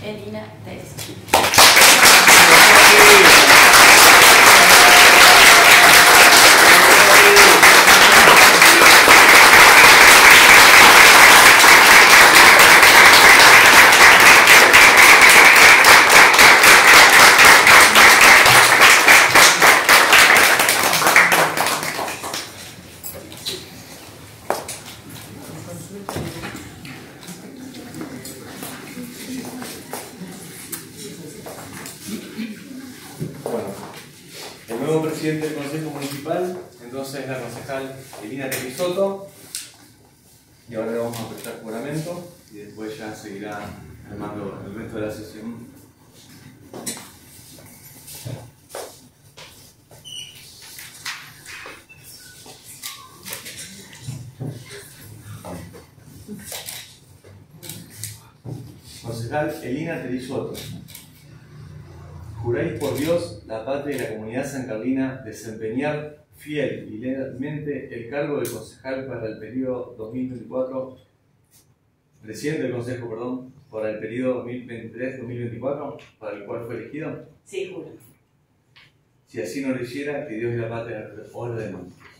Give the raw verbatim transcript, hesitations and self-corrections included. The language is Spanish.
Elina Teresa. Bueno, el nuevo presidente del Consejo Municipal, entonces es la concejal Elina Teresa. Y ahora le vamos a prestar juramento y después ya seguirá armando el resto de la sesión. Concejal Elina Teresa. ¿Juráis por Dios, la patria y la comunidad sancarlina desempeñar fiel y lealmente el cargo de concejal para el periodo dos mil veinticuatro, presidente del Consejo, perdón, para el periodo dos mil veintitrés dos mil veinticuatro, para el cual fue elegido? Sí, juro. Si así no lo hiciera, que Dios y la patria os lo demanden.